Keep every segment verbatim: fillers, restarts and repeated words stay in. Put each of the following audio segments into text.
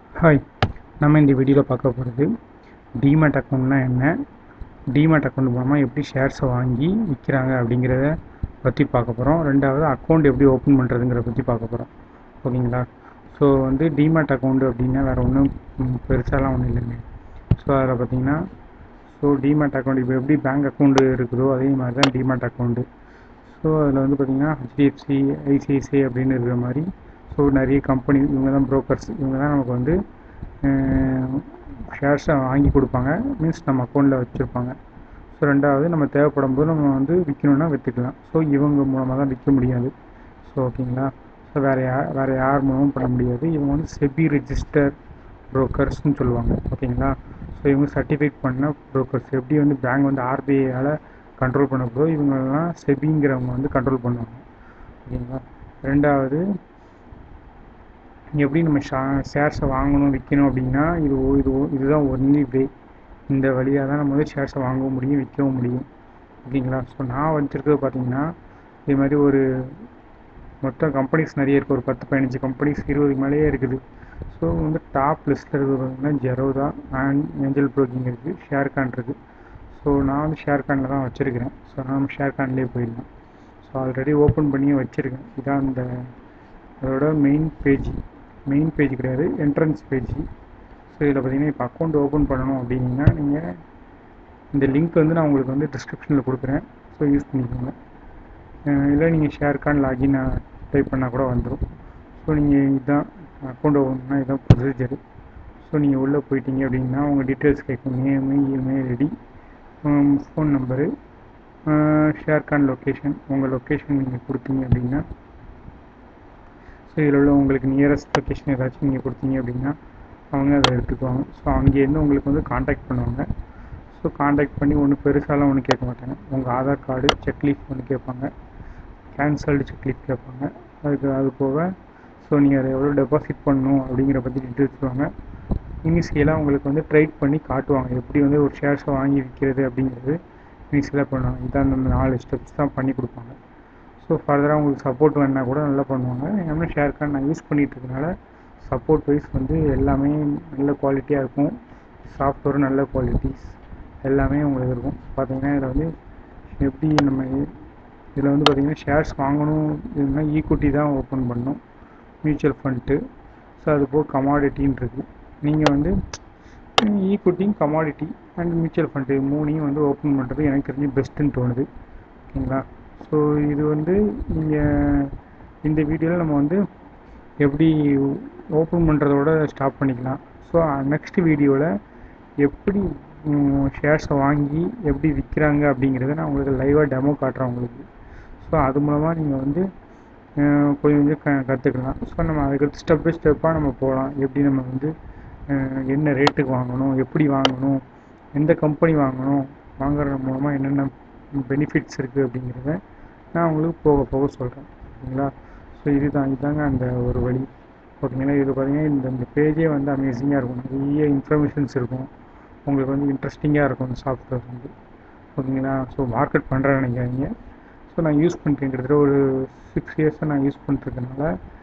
Hi, நம்ம இந்த வீடியோவில் பார்க்க போகிறது டிமேட் அக்கௌண்ட்னா என்ன, டிமேட் அக்கௌண்ட் மூலமாக எப்படி ஷேர்ஸை வாங்கி விற்கிறாங்க அப்படிங்கிறத பற்றி பார்க்க போகிறோம். ரெண்டாவது அக்கௌண்ட் எப்படி ஓப்பன் பண்ணுறதுங்கிறத பற்றி பார்க்க போகிறோம். ஓகேங்களா? ஸோ வந்து டிமேட் அக்கௌண்ட் அப்படின்னா வேறு ஒன்றும் பெருசாலாம் ஒன்றும் இல்லைங்க. ஸோ அதில் பார்த்தீங்கன்னா ஸோ டிமேட் அக்கௌண்ட் இப்போ எப்படி பேங்க் அக்கௌண்ட்டு இருக்குதோ அதே மாதிரி தான் டிமேட் அக்கௌண்ட்டு. ஸோ அதில் வந்து பார்த்திங்கன்னா ஹெச்டிஎஃப்சி, ஐசிஐசிஐ அப்படின்னு இருக்கிற மாதிரி ஸோ நிறைய கம்பெனி இவங்க தான் ப்ரோக்கர்ஸ், இவங்க தான் நமக்கு வந்து ஷேர்ஸை வாங்கி கொடுப்பாங்க. மீன்ஸ் நம்ம அக்கௌண்ட்டில் வச்சுருப்பாங்க. ஸோ ரெண்டாவது நம்ம தேவைப்படும் போது நம்ம வந்து விற்கணுன்னா விற்றுக்கலாம். ஸோ இவங்க மூலமாக தான் விற்க முடியாது. ஸோ ஓகேங்களா? ஸோ வேறு யார் வேறு யார் மூலமும் பண்ண முடியாது. இவங்க வந்து செபி ரெஜிஸ்டர் ப்ரோக்கர்ஸ்னு சொல்லுவாங்க. ஓகேங்களா? ஸோ இவங்க சர்டிஃபைட் பண்ண ப்ரோக்கர்ஸ். எப்படி வந்து பேங்க் வந்து ஆர்பிஐயால் கண்ட்ரோல் பண்ணப்போ இவங்கெல்லாம் செபிங்கிறவங்க வந்து கண்ட்ரோல் பண்ணுவாங்க. ஓகேங்களா? ரெண்டாவது எப்படி நம்ம ஷா ஷேர்ஸை வாங்கணும் விற்கணும் அப்படின்னா இது இது இதுதான் ஒன்லி வே. இந்த வழியாக தான் நம்ம வந்து ஷேர்ஸை வாங்கவும் முடியும், விற்கவும் முடியும். ஓகேங்களா? ஸோ நான் வச்சுருக்கிறது பார்த்தீங்கன்னா இதே மாதிரி ஒரு மொத்தம் கம்பெனிஸ் நிறைய இருக்குது. ஒரு பத்து பதினஞ்சு கம்பெனிஸ் இருபதுக்கு மேலேயே இருக்குது. ஸோ வந்து டாப் லிஸ்ட்டில் இருக்கிறது பார்த்தீங்கன்னா ஜெரோதா அண்ட் ஏஞ்சல் ப்ரோக்கிங் இருக்குது, ஷேர்கான் இருக்குது. ஸோ நான் வந்து ஷேர்கானில் தான் வச்சுருக்கிறேன். ஸோ நான் ஷேர்கான்லேயே போயிடலாம். ஸோ ஆல்ரெடி ஓப்பன் பண்ணியே வச்சுருக்கேன். இதான் அந்த அதோட மெயின் பேஜ். மெயின் பேஜ் கிடையாது, என்ட்ரன்ஸ் பேஜ். ஸோ இதில் பார்த்தீங்கன்னா இப்போ அக்கௌண்ட் ஓப்பன் பண்ணணும் அப்படின்னா நீங்கள் இந்த லிங்க் வந்து நான் உங்களுக்கு வந்து டிஸ்கிரிப்ஷனில் கொடுக்குறேன். ஸோ யூஸ் பண்ணிக்கோங்க. இல்லை நீங்கள் ஷேர்கான் லாகின் டைப் பண்ணால் கூட வந்துடும். ஸோ நீங்கள் இதுதான் அக்கௌண்ட் ஓப்பன் பண்ணால் இதுதான் ப்ரொசீஜரு. ஸோ நீங்கள் உள்ளே போயிட்டீங்க அப்படின்னா உங்கள் டீட்டெயில்ஸ் கேட்கும். Name, email ID, phone number, ஷேர்கான் லொக்கேஷன். உங்கள் லொக்கேஷன் நீங்கள் கொடுத்தீங்க அப்படின்னா ஸோ இதில் உள்ள உங்களுக்கு நியரஸ்ட் லொக்கேஷன் ஏதாச்சும் நீங்கள் கொடுத்தீங்க அப்படின்னா அவங்க அதை எடுத்துக்குவாங்க. ஸோ அங்கேருந்து உங்களுக்கு வந்து காண்டாக்ட் பண்ணுவாங்க. ஸோ காண்டாக்ட் பண்ணி ஒன்றும் பெருசாலாம் ஒன்றும் கேட்க மாட்டாங்க. உங்கள் ஆதார் கார்டு, செக்லீஃப் ஒன்று கேட்பாங்க, கேன்சல்டு செக்லீஃப் கேட்பாங்க. அதுக்கு அது போக ஸோ நீங்கள் அதை எவ்வளோ டெபாசிட் பண்ணணும் அப்படிங்கிற பற்றி டீட்டெயில்ஸ் சொல்லுவாங்க. இனிஷியலாக உங்களுக்கு வந்து ட்ரைட் பண்ணி காட்டுவாங்க எப்படி வந்து ஒரு ஷேர்ஸை வாங்கி விற்கிறது அப்படிங்கிறது இனிஷியலாக பண்ணுவாங்க. இதான் அந்த நாலு ஸ்டெப்ஸ் தான் பண்ணி கொடுப்பாங்க. ஸோ ஃபர்தராக உங்களுக்கு சப்போர்ட் வேணால் கூட நல்லா பண்ணுவாங்க. ஏன்னா ஷேர்கான் நான் யூஸ் பண்ணிகிட்டு இருக்கனால சப்போர்ட் வைஸ் வந்து எல்லாமே நல்ல குவாலிட்டியாக இருக்கும். சாஃப்ட்வேரும் நல்ல குவாலிட்டிஸ் எல்லாமே உங்களுக்கு இருக்கும். பார்த்தீங்கன்னா இதில் வந்து எப்படி நம்ம இதில் வந்து பார்த்திங்கன்னா ஷேர்ஸ் வாங்கணும் இதுனா ஈக்குவிட்டி தான் ஓப்பன் பண்ணணும், மியூச்சுவல் ஃபண்ட்டு. ஸோ அது போக கமாடிட்டின்னு இருக்குது. நீங்கள் வந்து equity, commodity and mutual fund மூணையும் வந்து ஓப்பன் பண்ணுறது எனக்கு தெரிஞ்சு பெஸ்ட்டுன்னு தோணுது. ஓகேங்களா? ஸோ இது வந்து நீங்கள் இந்த வீடியோவில் நம்ம வந்து எப்படி ஓப்பன் பண்ணுறதோட ஸ்டாப் பண்ணிக்கலாம். ஸோ நெக்ஸ்ட் வீடியோவில் எப்படி ஷேர்ஸை வாங்கி எப்படி விற்கிறாங்க அப்படிங்கிறத நான் உங்களுக்கு லைவாக டெமோ காட்டுறேன் உங்களுக்கு. ஸோ அது மூலமாக நீங்கள் வந்து கொஞ்சம் கொஞ்சம் க கற்றுக்கலாம். ஸோ நம்ம அதுக்கு ஸ்டெப் பை ஸ்டெப்பாக நம்ம போகலாம். எப்படி நம்ம வந்து என்ன ரேட்டுக்கு வாங்கணும், எப்படி வாங்கணும், எந்த கம்பெனி வாங்கணும், வாங்குறது மூலமாக என்னென்ன பெனிஃபிட்ஸ் இருக்குது அப்படிங்கிறத நான் உங்களுக்கு போக போக சொல்கிறேன். ஓகேங்களா? ஸோ இதுதான் இதுதாங்க அந்த ஒரு வழி. ஓகேங்களா? இது பார்த்தீங்கன்னா இந்த இந்த பேஜே வந்து அமேசிங்காக இருக்கும். நிறைய இன்ஃபர்மேஷன்ஸ் இருக்கும். உங்களுக்கு வந்து இன்ட்ரெஸ்டிங்காக இருக்கும் இந்த சாஃப்ட்வேர் வந்து. ஓகேங்களா? ஸோ மார்க்கெட் பண்ணுறேன்னு நினைக்காதீங்க. ஸோ நான் யூஸ் பண்ணுறேன், கிட்டத்தட்ட ஒரு சிக்ஸ் இயர்ஸாக நான் யூஸ் பண்ணிட்டுருக்கனால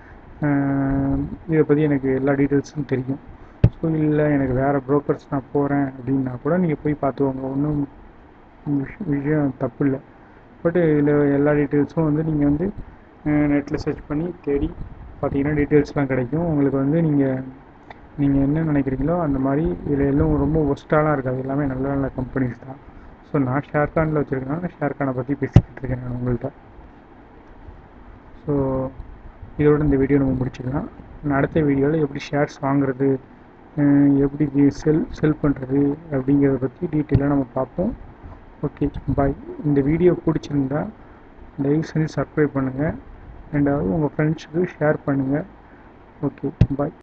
இதை பற்றி எனக்கு எல்லா டீட்டெயில்ஸும் தெரியும். ஸோ இல்லை எனக்கு வேறு ப்ரோக்கர்ஸ் நான் போகிறேன் அப்படின்னா கூட நீங்கள் போய் பார்த்துக்கோங்க, ஒன்றும் விஷயம் தப்பு இல்லை. பட் இதில் எல்லா டீட்டெயில்ஸும் வந்து நீங்கள் வந்து நெட்டில் சர்ச் பண்ணி தேடி பார்த்தீங்கன்னா டீட்டெயில்ஸ்லாம் கிடைக்கும். உங்களுக்கு வந்து நீங்கள் நீங்கள் என்ன நினைக்கிறீங்களோ அந்த மாதிரி இதில் எல்லாம் ரொம்ப ஒஸ்ட்டாலாம் இருக்காது. எல்லாமே நல்ல நல்ல கம்பெனிஸ் தான். ஸோ நான் ஷேர்கானில் வச்சுருக்கேன்னா ஷேர்கானை பற்றி பேசிக்கிட்டு இருக்கேன் நான் உங்கள்கிட்ட. ஸோ இதோட இந்த வீடியோ நம்ம முடிச்சுக்கலாம். நான் அடுத்த வீடியோவில் எப்படி ஷேர்ஸ் வாங்குறது, எப்படி செல் செல் பண்ணுறது அப்படிங்கிறத பற்றி டீட்டெயிலாக நம்ம பார்ப்போம். Okay, bye. இந்த வீடியோ பிடிச்சிருந்தா தயவு செஞ்சு சப்ஸ்கிரைப் பண்ணுங்கள். ரெண்டாவது உங்கள் ஃப்ரெண்ட்ஸுக்கு ஷேர் பண்ணுங்கள். ஓகே, பாய்.